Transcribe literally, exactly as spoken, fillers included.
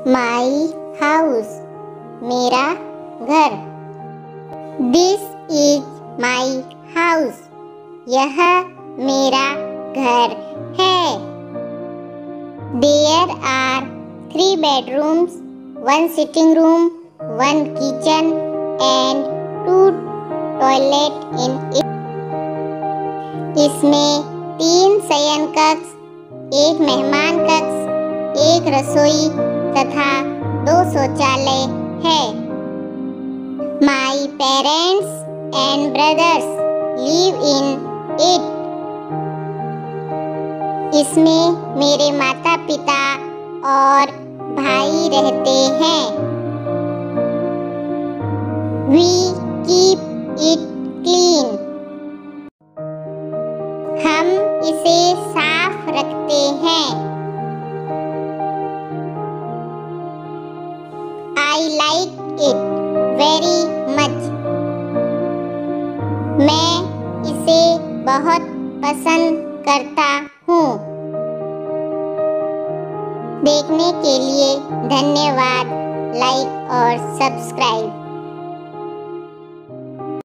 My house, मेरा घर। This is my house, यह मेरा घर है। There are three bedrooms, one sitting room, one kitchen and two toilet in it. इसमें तीन शयन कक्ष, एक मेहमान कक्ष, एक रसोई तथा दो शौचालय है। My parents and brothers live in it. इसमें मेरे माता पिता और भाई रहते हैं। We keep it clean. हम इसे साफ रखते हैं। I like it very much. मैं इसे बहुत पसंद करता हूँ। देखने के लिए धन्यवाद। लाइक और सब्सक्राइब।